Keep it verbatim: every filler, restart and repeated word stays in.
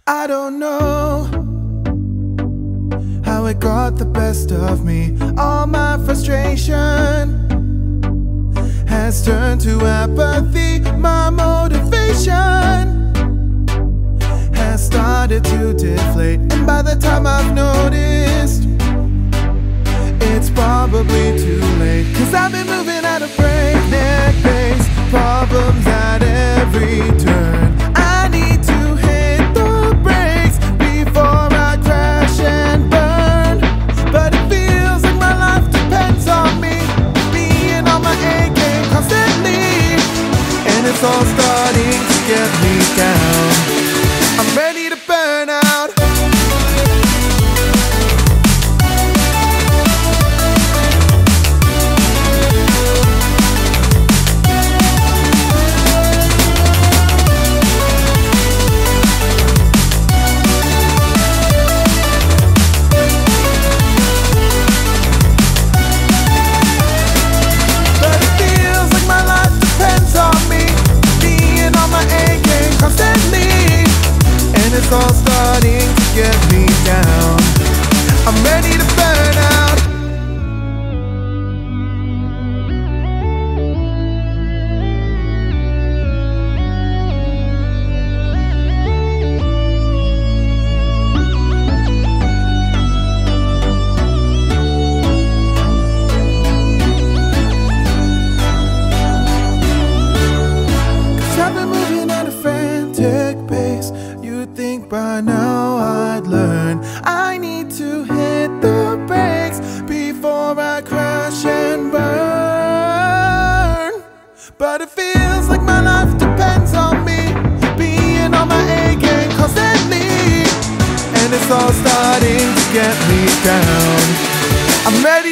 I don't know how it got the best of me. All my frustration has turned to apathy. My motivation has started to deflate, and by the time I've noticed, it's probably too late. Cause I've been moving at a breakneck pace, problems at every turn. I need to hit the brakes before I crash and burn. But it feels like my life depends on me being on my A game constantly, and it's all starting to get me down. I'm ready to burn out. It's all starting to get me down. I'm ready to burn out. Cause I've been moving at a frantic pace. You'd think by now I'd learn I need to hit the brakes before I crash and burn. But it feels like my life depends on me being on my A game constantly, and it's all starting to get me down. I'm ready